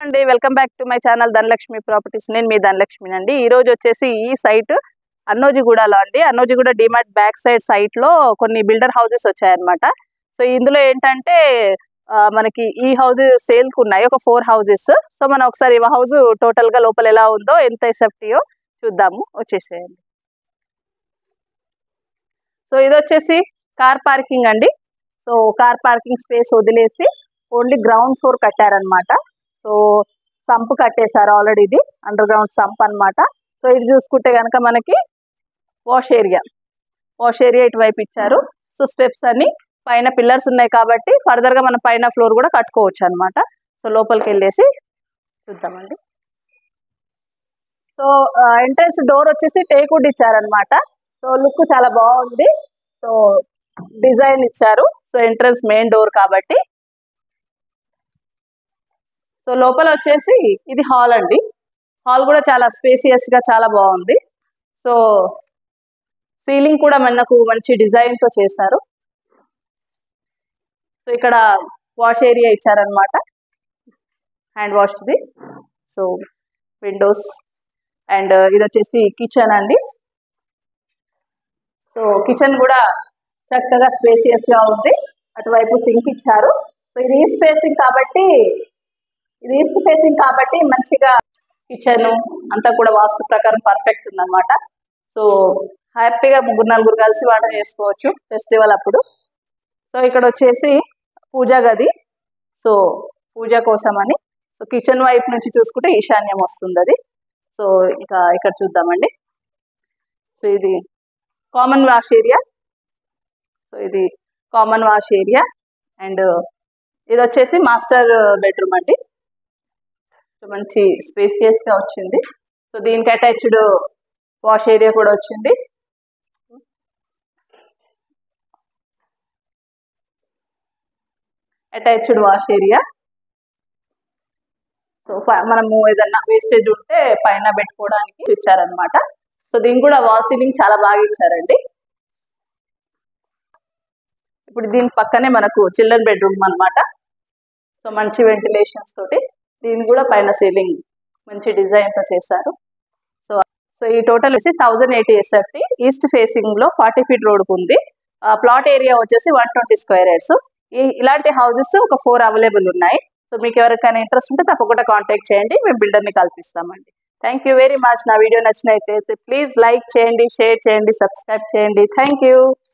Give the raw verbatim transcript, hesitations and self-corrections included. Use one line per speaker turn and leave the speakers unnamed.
అండి welcome back to my channel Dhanalakshmi properties. నేను మీ ధనలక్ష్మి అండి. ఈ రోజు వచ్చేసి ఈ సైట్ అన్నోజిగూడలో అండి. Annojiguda DMart back side site లో కొన్ని బిల్డర్ హౌసెస్ వచ్చాయన్నమాట. సో ఇందులో ఏంటంటే మనకి ఈ హౌస్ సేల్ కు ఉన్నాయి, ఒక ఫోర్ హౌసెస్. సో మనం ఒకసారి ఈ హౌస్ టోటల్ గా లోపల ఎలా ఉందో, ఎంత ఎస్ఎఫ్టీయో చూద్దాము. వచ్చేసేయండి. సో ఇది వచ్చేసి కార్ పార్కింగ్ అండి. సో కార్ పార్కింగ్ స్పేస్ వదిలేసి ఓన్లీ గ్రౌండ్ ఫ్లోర్ కట్టారనమాట. సో సంప్ కట్టేశారు ఆల్రెడీ, ఇది అండర్ గ్రౌండ్ సంప్ అనమాట. సో ఇది చూసుకుంటే కనుక మనకి వాష్ ఏరియా వాష్ ఏరియా ఇటువైపు ఇచ్చారు. సో స్టెప్స్ అన్ని పైన పిల్లర్స్ ఉన్నాయి కాబట్టి ఫర్దర్ గా మనం పైన ఫ్లోర్ కూడా కట్టుకోవచ్చు అనమాట. సో లోపలికి వెళ్ళేసి చూద్దామండి. సో ఎంట్రన్స్ డోర్ వచ్చేసి టేక్ వుడ్ ఇచ్చారనమాట. సో లుక్ చాలా బాగుంది. సో డిజైన్ ఇచ్చారు. సో ఎంట్రన్స్ మెయిన్ డోర్ కాబట్టి. సో లోపల వచ్చేసి ఇది హాల్ అండి. హాల్ కూడా చాలా స్పేసియస్ గా చాలా బాగుంది. సో సీలింగ్ కూడా మనకు మంచి డిజైన్ తో చేశారు. సో ఇక్కడ వాష్ ఏరియా ఇచ్చారనమాట, హ్యాండ్ వాష్ది. సో విండోస్ అండ్ ఇది వచ్చేసి కిచెన్ అండి. సో కిచెన్ కూడా చక్కగా స్పేసియస్ గా ఉంది. అటువైపు సింక్ ఇచ్చారు. సో ఇది ఈస్ట్ ఫేసింగ్ కాబట్టి ఇది ఈస్ట్ ఫేసింగ్ కాబట్టి మంచిగా కిచెన్ అంతా కూడా వాస్తు ప్రకారం పర్ఫెక్ట్ ఉందన్నమాట. సో హ్యాపీగా ముగ్గురు నలుగురు కలిసి వంట చేసుకోవచ్చు ఫెస్టివల్ అప్పుడు. సో ఇక్కడ వచ్చేసి పూజా గది. సో పూజ కోసం అని. సో కిచెన్ వైపు నుంచి చూసుకుంటే ఈశాన్యం వస్తుంది అది. సో ఇక ఇక్కడ చూద్దామండి. సో ఇది కామన్ వాష్ ఏరియా. సో ఇది కామన్ వాష్ ఏరియా అండ్ ఇది వచ్చేసి మాస్టర్ బెడ్రూమ్ అండి. సో మంచి స్పేసియస్ గా వచ్చింది. సో దీనికి అటాచ్డ్ వాష్ ఏరియా కూడా వచ్చింది. Attached wash area. సో మనము ఏదన్నా వేస్టేజ్ ఉంటే పైన పెట్టుకోవడానికి ఇచ్చారనమాట. సో దీనికి కూడా వాల్ సీలింగ్ చాలా బాగా ఇచ్చారండి. ఇప్పుడు దీని పక్కనే మనకు చిల్డ్రన్ బెడ్రూమ్ అనమాట. సో మంచి వెంటిలేషన్స్ తోటి దీని కూడా పైన సీలింగ్ మంచి డిజైన్ తో చేశారు. సో సో ఈ టోటల్ వచ్చి thousand eighty SFT east facing లో ఫార్టీ ఫీట్ రోడ్కు ఉంది. ప్లాట్ ఏరియా వచ్చేసి వన్ ట్వంటీ స్క్వేర్ యార్డ్స్. ఈ ఇలాంటి హౌసెస్ ఒక ఫోర్ అవైలబుల్ ఉన్నాయి. సో మీకు ఎవరికైనా ఇంట్రెస్ట్ ఉంటే తప్పకుండా కాంటాక్ట్ చేయండి, మేము బిల్డర్ని కల్పిస్తామండి. Thank you very much. నా వీడియో నచ్చినట్లయితే ప్లీజ్ లైక్ చేయండి, షేర్ చేయండి, సబ్స్క్రైబ్ చేయండి. Thank you.